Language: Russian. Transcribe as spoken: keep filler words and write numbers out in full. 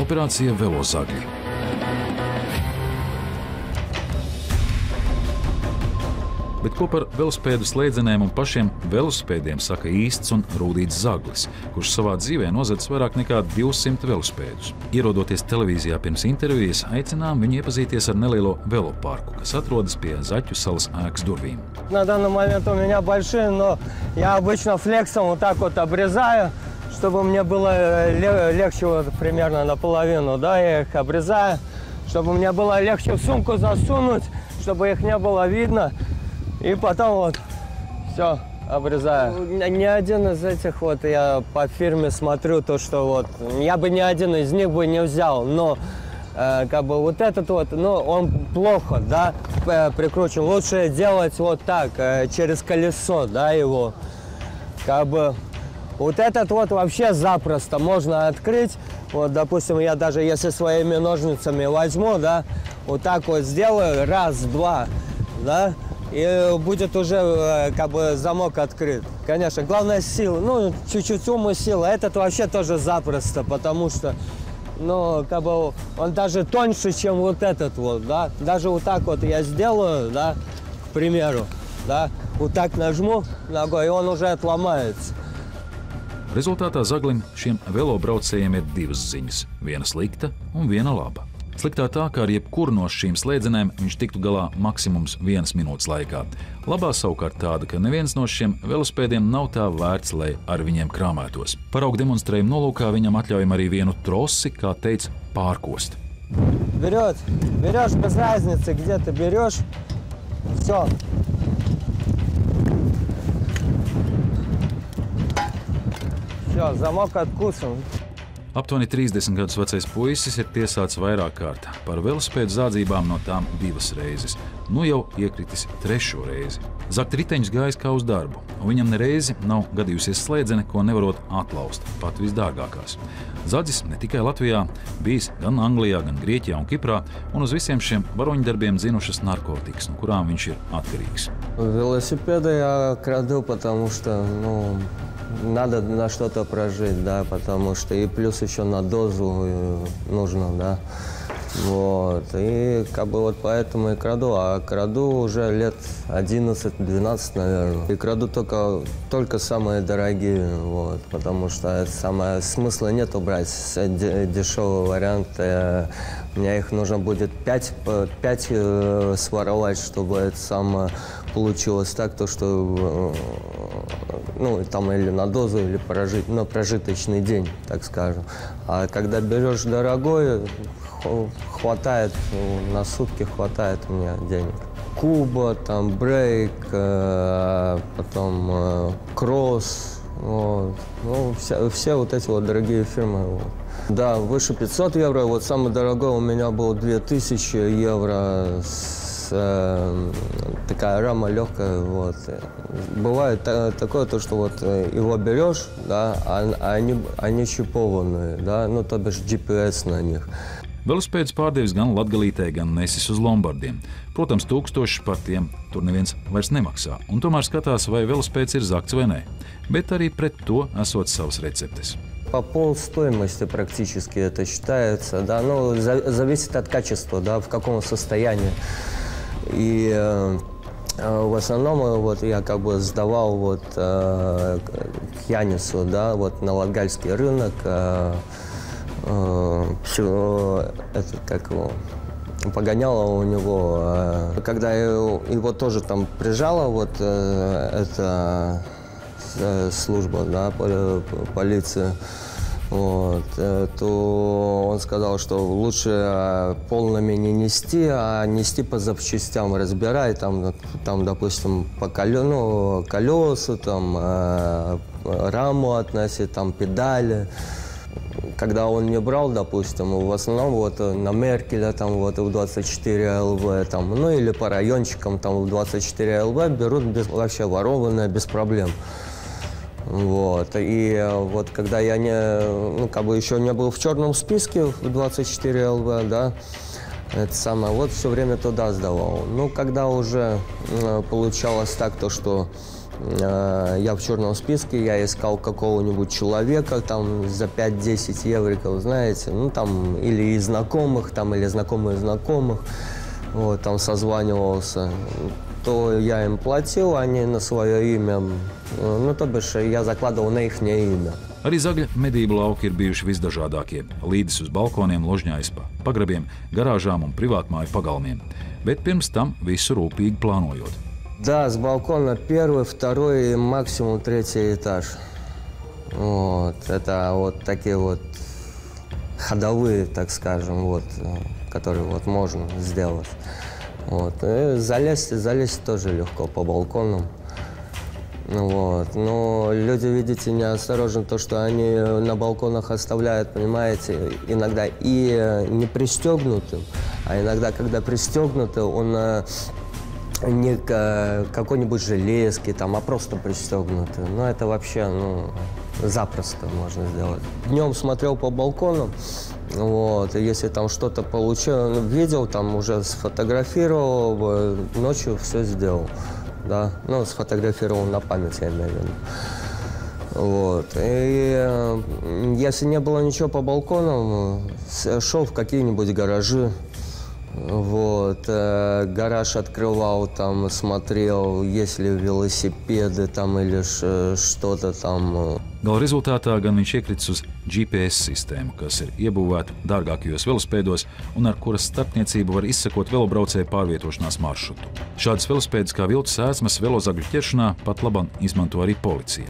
Operācija Velozagļi. Bet ko par velospēdu slēdzenēm un pašiem velospēdiem saka īsts un Rūdīts Zaglis, kurš savā dzīvē nozadzis vairāk nekā divsimt velospēdus. Ierodoties televīzijā pirms intervijas, aicinām viņu iepazīties ar nelielo veloparku, kas atrodas pie Zaķu salas ēkas durvīm. На данный момент у меня большие, но я обычно флексом вот так вот обрезаю, чтобы мне было легче вот примерно наполовину, да, я их обрезаю, чтобы мне было легче в сумку засунуть, чтобы их не было видно. И потом вот все обрезаю. Ни один из этих вот я по фирме смотрю, то что вот я бы ни один из них бы не взял, но э, как бы вот этот вот, ну он плохо, да, прикручен. Лучше делать вот так, э, через колесо, да, его. Как бы вот этот вот вообще запросто можно открыть. Вот, допустим, я даже если своими ножницами возьму, да, вот так вот сделаю, раз, два, да. И будет уже как бы замок открыт. Конечно, главное сила, ну чуть-чуть ума сила. Этот вообще тоже запросто, потому что, ну как бы он даже тоньше, чем вот этот вот, да. Даже вот так вот я сделаю, да, к примеру, да, вот так нажму ногой, и он уже отломается. Rezultātā Zaglim šiem velobraucējiem ir divas ziņas – viena slikta un viena laba. Sliktā tā, ka ar jebkuru no šīm slēdzenēm viņš tiktu galā maksimums vienas minūtes laikā. Labā savukārt tāda, ka neviens no šiem velospēdiem nav tā vērts, lai ar viņiem krāmētos. Paraugu demonstrējuma nolūkā viņam atļaujam arī vienu trosi, kā teica, pārkost. Берет, берешь без разницы, где ты берешь, все. Все, замок откусан. Aptuveni trīsdesmit gadus vecais puisis ir tiesāts vairāk kārt par velospēdu zādzībām, no tām divas reizes. Nu jau iekritis trešo reizi. Zakt riteņus gājis kā uz darbu, un viņam nereizi nav gadījusies slēdzene, ko nevarot atlaust, pat visdārgākās. Zadzis ne tikai Latvijā, bijis gan Anglijā, gan Grieķijā un Kiprā, un uz visiem šiem varoņdarbiem zinušas narkotikas, no kurām viņš ir atkarīgs. Велосипеды я краду, потому что, ну, надо на что-то прожить, да, потому что и плюс еще на дозу нужно, да, вот, и как бы вот поэтому и краду, а краду уже лет одиннадцать-двенадцать, наверное, и краду только, только самые дорогие, вот, потому что это самое, смысла нету брать дешевый вариант, мне их нужно будет пять, пять своровать, чтобы это самое получилось так, то что, ну, там или на дозу, или прожить, на прожиточный день, так скажем. А когда берешь дорогой, хватает, ну, на сутки хватает у меня денег. Куба, там, брейк, э, потом э, кросс, вот. Ну, вся, все вот эти вот дорогие фирмы. Вот. Да, выше пятьсот евро, вот самый дорогой у меня был две тысячи евро. Такая рама легкая, вот. Бывает такое, то, что вот его берешь, да, а они, они чипованные, да, ну, то бишь джи пи эс на них. Velospēdus pārdevis gan Latgalītē, gan nesis uz Lombardiem. Protams, tūkstoši par tiem tur neviens vairs nemaksā, un tomēr skatās, vai velospēds ir zakts vai nē. Bet arī pret to esot savas receptes. По полстоимости практически это считается, да, ну, за, зависит от качества, да, в каком состоянии. И э, в основном вот я как бы сдавал вот э, к Янису, да, вот на Латгальский рынок, э, э, все это как его погоняло у него, э, когда его, его тоже там прижала вот э, эта э, служба, да, полиция. Вот, то он сказал, что лучше полными не нести, а нести по запчастям, разбирай, там, там допустим, по колесу, ну, колесу, там, э, раму относить, там, педали. Когда он не брал, допустим, в основном вот на Меркеля, там, вот в двадцать четыре эл вэ, там, ну, или по райончикам, там, в двадцать четыре эл вэ берут без, вообще ворованное, без проблем. Вот, и вот когда я не, ну, как бы еще не был в черном списке в двадцать четыре эл вэ, да, это самое, вот все время туда сдавал. Ну, когда уже получалось так, то, что я в черном списке, я искал какого-нибудь человека там за пять-десять евриков, знаете, ну там или из знакомых, там или знакомые знакомых, вот, там созванивался, то я им платил, они на свое имя, ну то бишь я закладывал на их имя. Arī Zagļa medību lauki ir bijuši visdažādākie – līdis uz balkoniem, ložņais pa pagrabiem, garāžām un privātmāju pagalmiem. Bet pirms tam visu rūpīgi plānojot. Да, с балкона первый, второй и максимум третий этаж. Вот, это вот такие вот ходовые, так скажем, вот, которые вот можно сделать. Вот. И залезть, залезть тоже легко по балконам. Вот. Но люди, видите, неосторожны, то, что они на балконах оставляют, понимаете, иногда и не пристегнутым, а иногда, когда пристегнуты, он не какой-нибудь железки, там, а просто пристегнутый. Ну, это вообще, ну, запросто можно сделать. Днем смотрел по балконам, вот, и если там что-то получил, видел, там уже сфотографировал, ночью все сделал. Да, ну, сфотографировал на память, я имею в виду. Вот. И э, если не было ничего по балконам, шел в какие-нибудь гаражи. Вот. Э, гараж открывал, там, смотрел, есть ли велосипеды там или что-то там. Gala rezultātā gan viņš iekritis uz G P S sistēmu, kas ir iebūvēta dārgākajos velospēdos un ar kuras starpniecību var izsekot velobraucēju pārvietošanās maršrutu. Šādas velospēdas kā viltus ēsmas Velozagļu ķeršanā pat labam izmanto arī policija.